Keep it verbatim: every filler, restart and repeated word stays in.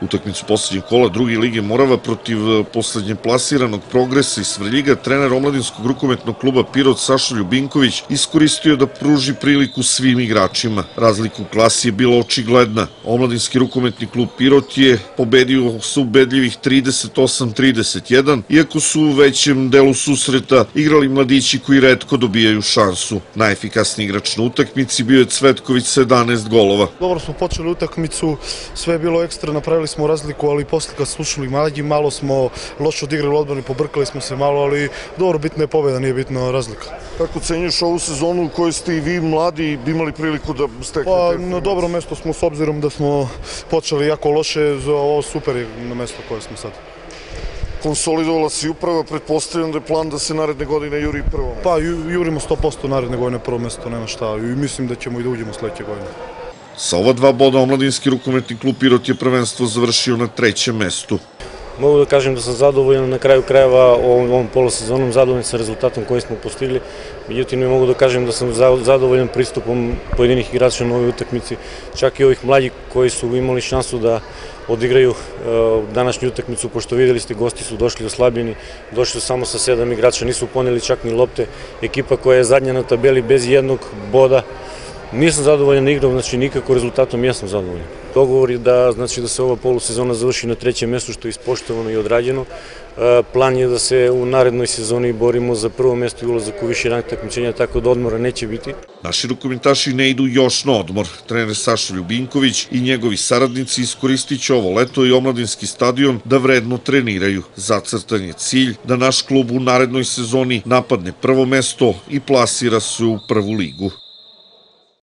Utakmicu poslednjeg kola druge lige Morava protiv poslednje plasiranog Progresa iz Svrljiga trener omladinskog rukometnog kluba Pirot Saša Ljubinković iskoristio da pruži priliku svim igračima. Razlika u klasi je bila očigledna. Omladinski rukometni klub Pirot je pobedio sa ubedljivih trideset osam trideset jedan, iako su u većem delu susreta igrali mladići koji retko dobijaju šansu. Najefikasniji igrač na utakmici bio je Cvetković sa jedanaest golova. Dobro smo počeli utakmicu, sve je bilo ekstra, napravili smo razliku, ali posle kad slušali mlađi, malo smo loše odigrali odbranu, pobrkali smo se malo, ali dobro, bitna je pobjeda, nije bitna razlika. Kako cenjuješ ovu sezonu u kojoj ste i vi mladi imali priliku da steknete? Pa na dobro mesto smo s obzirom da smo počeli jako loše, za ovo super je na mesto koje smo sad. Konsolidovala si uprava, pretpostavljam da je plan da se naredne godine juri prvo? Pa jurimo sto posto naredne godine prvo mesto, nema šta, i mislim da ćemo i da uđemo sledeće godine. Sa ova dva boda omladinski rukometni klub Pirot je prvenstvo završio na trećem mestu. Mogu da kažem da sam zadovoljan na kraju krajeva ovom polusezonom, zadovoljan sa rezultatom koji smo postigli. Međutim, ne mogu da kažem da sam zadovoljan pristupom pojedinih igrača na ovoj utakmici, čak i ovih mlađih koji su imali šansu da odigraju današnju utakmicu, pošto videli ste, gosti su došli oslabljeni, došli su samo sa sedam igrača, nisu poneli čak ni lopte. Ekipa koja je zadnja na tabeli bez jednog boda. Nisam zadovoljan igrom, znači nikako rezultatom jesam zadovoljan. Dogovor je da, znači, da se ova polusezona završi na trećem mestu, što je ispoštovano i odrađeno. Plan je da se u narednoj sezoni borimo za prvo mesto i ulazak u viši rang takmičenja, tako da odmora neće biti. Naši rukometaši ne idu još na odmor. Trener Saša Ljubinković i njegovi saradnici iskoristit će ovo leto i omladinski stadion da vredno treniraju. Zacrtan je cilj da naš klub u narednoj sezoni napadne prvo mesto i plasira se u prvu ligu.